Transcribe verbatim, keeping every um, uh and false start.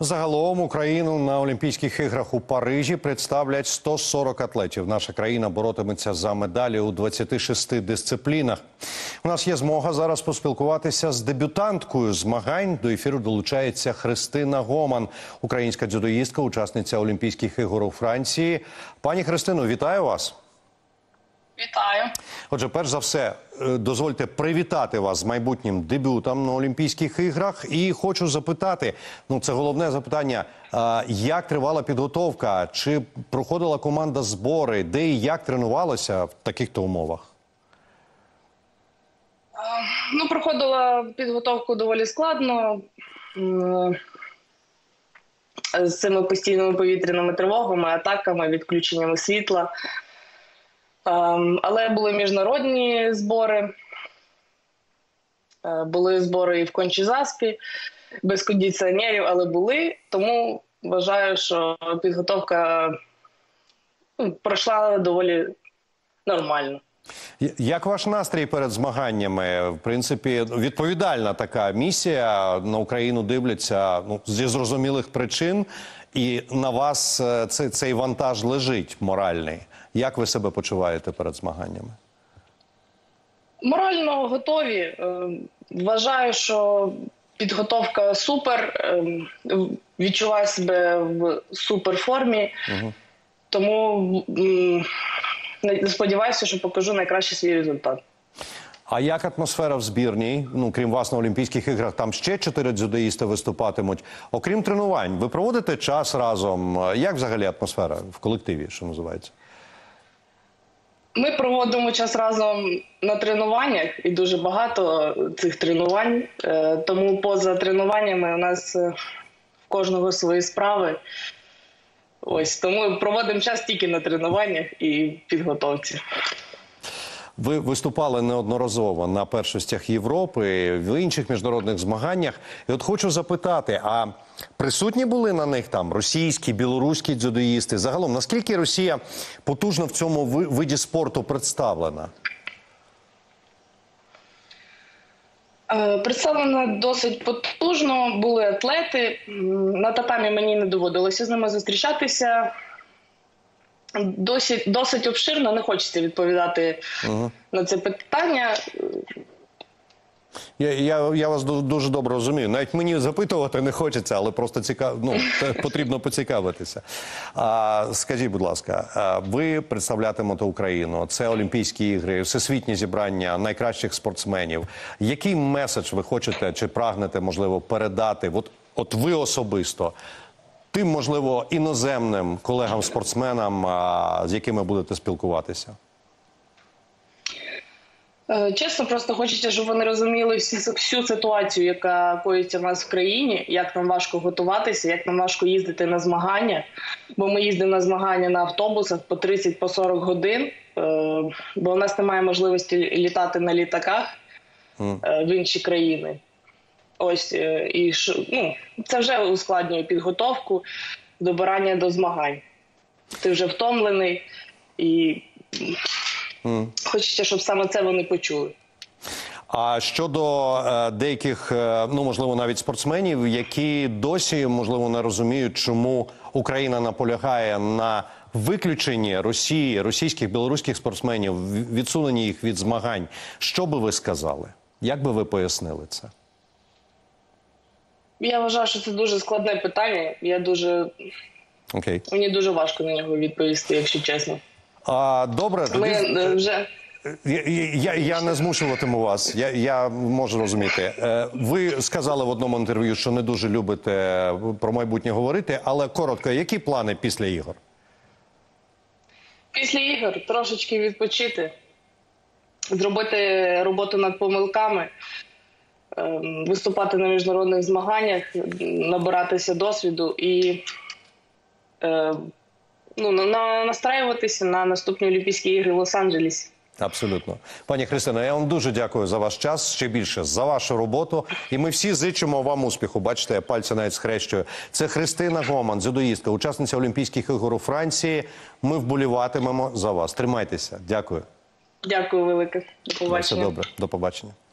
Загалом Україну на Олімпійських іграх у Парижі представлять сто сорок атлетів. Наша країна боротиметься за медалі у двадцяти шести дисциплінах. У нас є змога зараз поспілкуватися з дебютанткою змагань. До ефіру долучається Христина Гоман, українська дзюдоїстка, учасниця Олімпійських ігор у Франції. Пані Христино, вітаю вас. Вітаю. Отже, перш за все, дозвольте привітати вас з майбутнім дебютом на Олімпійських іграх. І хочу запитати, ну це головне запитання, як тривала підготовка? Чи проходила команда збори? Де і як тренувалася в таких-то умовах? Ну, проходила підготовку доволі складно. З цими постійними повітряними тривогами, атаками, відключеннями світла. Але були міжнародні збори, були збори і в Кончі-Заспі, без кондиціонерів, але були. Тому вважаю, що підготовка ну, пройшла доволі нормально. Як ваш настрій перед змаганнями? В принципі, відповідальна така місія. На Україну дивляться ну, зі зрозумілих причин. І на вас цей, цей вантаж лежить моральний. Як ви себе почуваєте перед змаганнями? Морально готові. Вважаю, що підготовка супер. Відчуваю себе в суперформі. Угу. Тому сподіваюся, що покажу найкращий свій результат. А як атмосфера в збірній? Ну, крім вас, на Олімпійських іграх там ще чотири дзюдоїсти виступатимуть. Окрім тренувань, ви проводите час разом? Як взагалі атмосфера в колективі, що називається? Ми проводимо час разом на тренуваннях, і дуже багато цих тренувань. Тому поза тренуваннями у нас в кожного свої справи. Ось, тому проводимо час тільки на тренуваннях і підготовці. Ви виступали неодноразово на першостях Європи, в інших міжнародних змаганнях. І от хочу запитати, а присутні були на них там російські, білоруські дзюдоїсти? Загалом, наскільки Росія потужно в цьому виді спорту представлена? Представлена досить потужно. Були атлети. На татамі мені не доводилося з ними зустрічатися. Досить, досить обширно, не хочеться відповідати угу. на це питання. Я, я, я вас дуже добре розумію. Навіть мені запитувати не хочеться, але просто цікав... ну, потрібно поцікавитися. А, скажіть, будь ласка, ви представлятимете Україну, це Олімпійські ігри, всесвітнє зібрання найкращих спортсменів. Який меседж ви хочете чи прагнете, можливо, передати, от, от ви особисто, тим, можливо, іноземним колегам-спортсменам, з якими будете спілкуватися? Чесно, просто хочеться, щоб вони розуміли всю, всю ситуацію, яка коїться в нас в країні, як нам важко готуватися, як нам важко їздити на змагання. Бо ми їздимо на змагання на автобусах по тридцять по сорок годин, бо у нас немає можливості літати на літаках в інші країни. Ось, і ну, це вже ускладнює підготовку, добирання до змагань. Ти вже втомлений і mm. хочеться, щоб саме це вони почули. А щодо е, деяких, е, ну, можливо, навіть спортсменів, які досі, можливо, не розуміють, чому Україна наполягає на виключенні Росії, російських, білоруських спортсменів, відсуненні їх від змагань, що би ви сказали? Як би ви пояснили це? Я вважаю, що це дуже складне питання. Я дуже... Okay. Мені дуже важко на нього відповісти, якщо чесно. А, добре, тоді... Ми вже... я, я, я не змушуватиму вас, я, я можу розуміти. Ви сказали в одному інтерв'ю, що не дуже любите про майбутнє говорити, але коротко, які плани після ігор? Після ігор трошечки відпочити, зробити роботу над помилками, виступати на міжнародних змаганнях, набиратися досвіду і е, ну, на, настраюватися на наступні Олімпійські ігри в Лос-Анджелесі. Абсолютно. Пані Христино, я вам дуже дякую за ваш час, ще більше за вашу роботу. І ми всі зичимо вам успіху. Бачите, я пальці навіть схрещую. Це Христина Гоман, дзюдоїстка, учасниця Олімпійських ігор у Франції. Ми вболіватимемо за вас. Тримайтеся. Дякую. Дякую велике. До побачення. Все добре. До побачення.